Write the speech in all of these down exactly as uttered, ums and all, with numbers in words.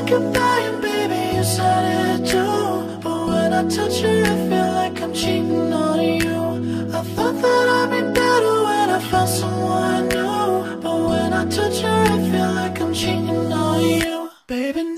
said goodbye and baby you said it too. But when I touch her I feel like I'm cheating on you. I thought that I'd be better when I found someone new. But when I touch her I feel like I'm cheating on you. Baby now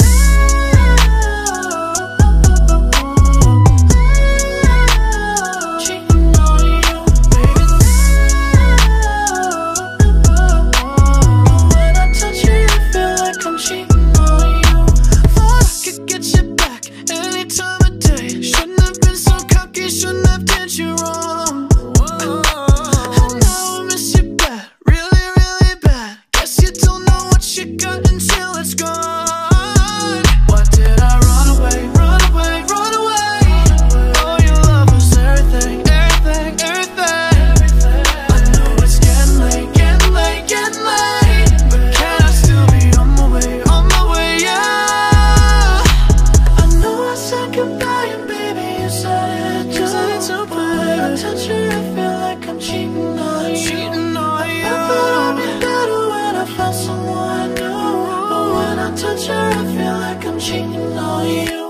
touch her, I feel like I'm cheating on you.